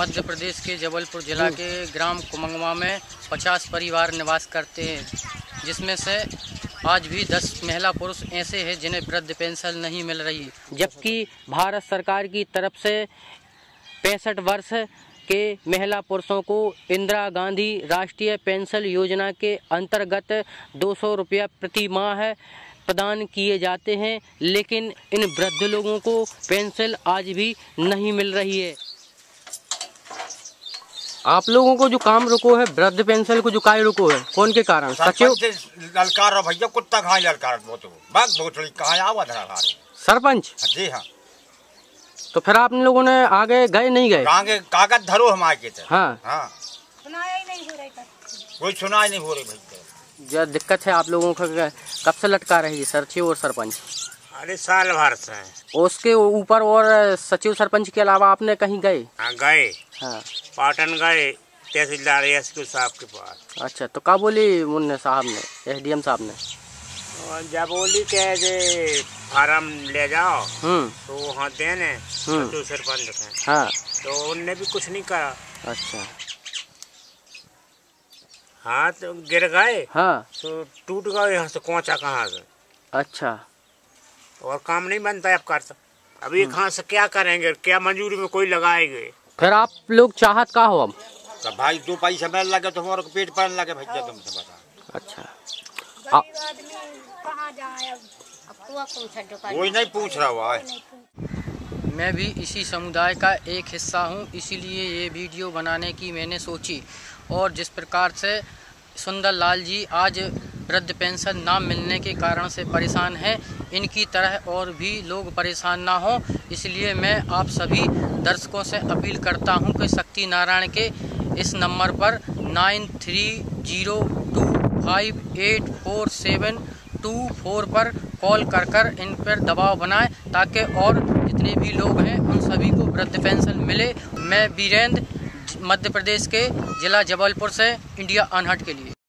मध्य प्रदेश के जबलपुर जिला के ग्राम कुमंगवा में 50 परिवार निवास करते हैं, जिसमें से आज भी 10 महिला पुरुष ऐसे हैं जिन्हें वृद्ध पेंशन नहीं मिल रही, जबकि भारत सरकार की तरफ से 65 वर्ष के महिला पुरुषों को इंदिरा गांधी राष्ट्रीय पेंशन योजना के अंतर्गत 200 रुपया प्रति माह प्रदान किए जाते हैं, लेकिन इन वृद्ध लोगों को पेंशन आज भी नहीं मिल रही है। आप लोगों को जो काम रुको है, वृद्ध पेंशन को जो काय रुको है, कौन के कारण? सचिव ललकार भैया कुत्ता खाए ललकार सरपंच जी हाँ। तो फिर आप लोगों ने आगे गए नहीं गए? आगे कागज धरो हम आगे थे। हाँ हाँ, सुनाया ही नहीं हो रही, कोई सुनाई नहीं हो रही भैया। जो दिक्कत है आप लोगों का, कब से लटका रही है सचिव और सरपंच? अरे साल भर से। उसके ऊपर और सचिव सरपंच के अलावा आपने कहीं गए? हाँ गए। हाँ, पाटन गए तहसीलदार एसपी साहब के पास। अच्छा, तो क्या बोली मुन्ने साहब ने, एसडीएम साहब ने? और जब बोली के जे फार्म ले जाओ तो वहाँ देने सचिव सरपंच के। हाँ, तो उनने भी कुछ नहीं करा। अच्छा, हाँ तो गिर गए। हाँ, तो टूट गए यहाँ से, कोचा कहाँ से। अच्छा, और काम नहीं बनता है अब कर सकते। अभी कहाँ से क्या करेंगे, क्या मंजूरी में कोई लगाएंगे? फिर आप लोग चाहत का हो अब? तो भाई 2 पैसा मिल लगे तो हमारे पेट पर लगे भैया, तुमसे बता। अच्छा, गरीब आदमी कहाँ जाए अब कोई नहीं पूछ रहा हुआ है। मैं भी इसी समुदाय का एक हिस्सा हूँ, इसीलिए ये वीडियो बनाने की मैंने सोची। और जिस प्रकार से सुंदर लाल जी आज वृद्ध पेंशन ना मिलने के कारण से परेशान हैं, इनकी तरह और भी लोग परेशान ना हो, इसलिए मैं आप सभी दर्शकों से अपील करता हूं कि शक्ति नारायण के इस नंबर पर 9302584724 पर कॉल कर इन पर दबाव बनाएं, ताकि और जितने भी लोग हैं उन सभी को वृद्ध पेंशन मिले। मैं वीरेंद्र, मध्य प्रदेश के जिला जबलपुर से, इंडिया अनहट के लिए।